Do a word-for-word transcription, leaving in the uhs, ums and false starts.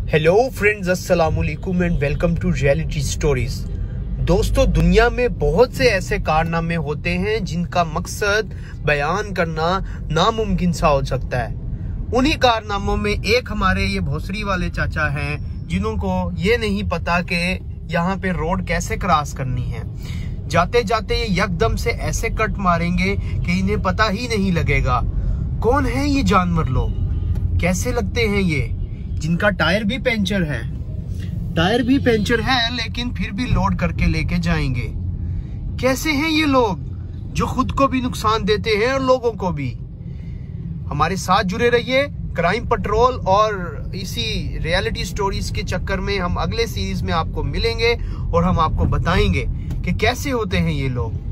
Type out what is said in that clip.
Hello friends, अस्सलाम वालेकुम and welcome to reality stories. दोस्तों, दुनिया में बहुत से ऐसे कारनामे होते हैं जिनका मकसद बयान करना नामुमकिन सा हो सकता है। उन्हीं कारनामों में एक हमारे ये भोसरी वाले चाचा हैं जिन्हों को ये नहीं पता कि यहाँ पे रोड कैसे क्रॉस करनी है। जाते जाते ये यकदम से ऐसे कट मारेंगे कि इन्हें पता ही नहीं लगेगा कौन है ये जानवर लोग, कैसे लगते हैं ये, जिनका टायर भी पंचर है टायर भी पंचर है लेकिन फिर भी लोड करके लेके जाएंगे। कैसे हैं ये लोग जो खुद को भी नुकसान देते हैं और लोगों को भी। हमारे साथ जुड़े रहिए क्राइम पेट्रोल और इसी रियलिटी स्टोरीज के चक्कर में हम अगले सीरीज में आपको मिलेंगे और हम आपको बताएंगे कि कैसे होते हैं ये लोग।